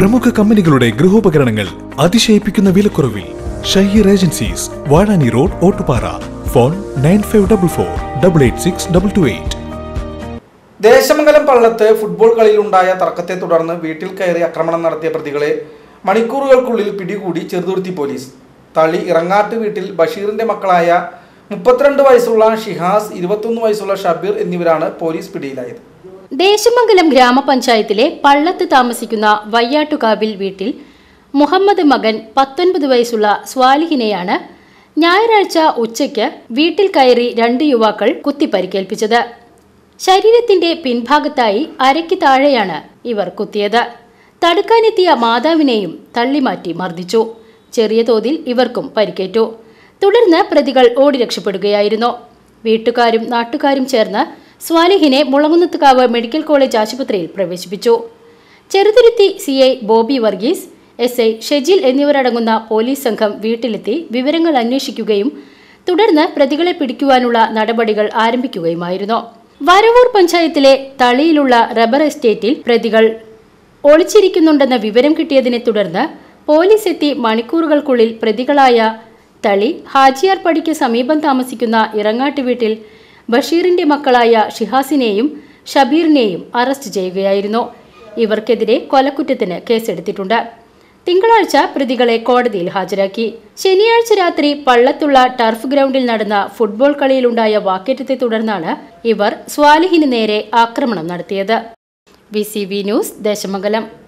പ്രമുഖ കമ്പനികളുടെ ഗൃഹോപകരണങ്ങൾ അതിശയിപ്പിക്കുന്ന വിലക്കുറവിൽ. Shaheer agencies, Vazhani road, Ottupara. Phone 9544886228. Desamangalam പള്ളത്ത് ഫുട്ബോൾ കളിയിലുണ്ടായ തർക്കത്തെ തുടർന്ന് വീട്ടിൽ കയറി ആക്രമണം നടത്തിയ പ്രതികളെ മണിക്കൂറുകൾക്കുള്ളിൽ പിടികൂടി ചെറുതുരുത്തി പോലീസ്. തളി ഇറങ്ങാട്ട് വീട്ടിൽ ബഷീറിന്റെ മക്കളായ 32 വയസ്സുള്ള ഷിഹാസ്, 21 വയസ്സുള്ള ഷബീർ എന്നിവരാണ് പോലീസ് പിടിയിലായത്. ദേശമംഗലം ഗ്രാമപഞ്ചായത്തിലെ പള്ളത്ത് താമസിക്കുന്ന വയ്യാട്ടുകാവിൽ വീട്ടിൽ മുഹമ്മദ് മകൻ 19 വയസ്സുള്ള സ്വാലിഹിനെയാണ് ഞായറാഴ്ച ഉച്ചയ്ക്ക് വീട്ടിൽ കയറി 2 യുവാക്കൾ കുത്തിപ്പരിക്കേൽപ്പിച്ചത്. ശരീരത്തിന്റെ പിൻഭാഗത്തായി അരയ്ക്ക് താഴെയാണ് ഇവർ കുത്തിയത്. തടുക്കാനെത്തിയ മാതാവിനെയും തള്ളിമാറ്റി മർദ്ദിച്ചു. ചെറിയ തോതിൽ ഇവർക്കും പരിക്കേറ്റു. തുടർന്ന് പ്രതികൾ ഓടി രക്ഷപ്പെടുകയായിരുന്നു. വീട്ടുകാരും നാട്ടുകാരും ചേർന്ന് സ്വാലിഹിനെ മുളങ്ങുന്നത്തുകാവ് മെഡിക്കൽ കോളേജ് ആശുപത്രിയിൽ പ്രവേശിപ്പിച്ചു. ചെറുതുരുത്തി CI ബോബി വർഗീസ്, SI ഷെജിൽ എന്നിവരടങ്ങുന്ന പോലീസ് സംഘം വീട്ടിലെത്തി വിവരങ്ങൾ അന്വേഷിക്കുകയും തുടർന്ന് പ്രതികളെ പിടിക്കുവാനുള്ള നടപടികൾ ആരംഭിക്കുകയുമായിരുന്നു. വരവൂർ പഞ്ചായത്തിലെ തളിയിലുള്ള റബ്ബർ എസ്റ്റേറ്റിൽ പ്രതികൾ ഒളിച്ചിരിക്കുന്നുണ്ടെന്ന വിവരം കിട്ടിയതിനെ തുടർന്ന് പോലീസ് എത്തി മണിക്കൂറുകൾക്കുള്ളിൽ പ്രതികളായ തളി ഹാജിയാർ പടിക്ക് സമീപം താമസിക്കുന്ന ഇറങ്ങാട്ട് വീട്ടിൽ ബഷീറിന്റെ മക്കളായ ഷിഹാസിനെയും ഷബീറിനെയും അറസ്റ്റ് ചെയ്യുകയായിരുന്നു. ഇവർക്കെതിരെ കൊലക്കുറ്റത്തിന് കേസെടുത്തിട്ടുണ്ട്. തിങ്കളാഴ്ച പ്രതികളെ കോടതിയിൽ ഹാജരാക്കി. ശനിയാഴ്ച രാത്രി പള്ളത്തുള്ള ടർഫ് ഗ്രൗണ്ടിൽ നടന്ന ഫുട്ബോൾ കളിയിലുണ്ടായ വാക്കേറ്റത്തെ തുടർന്നാണ് ഇവർ സ്വാലിഹിന് നേരെ ആക്രമണം നടത്തിയത്. VCV news, Desamangalam.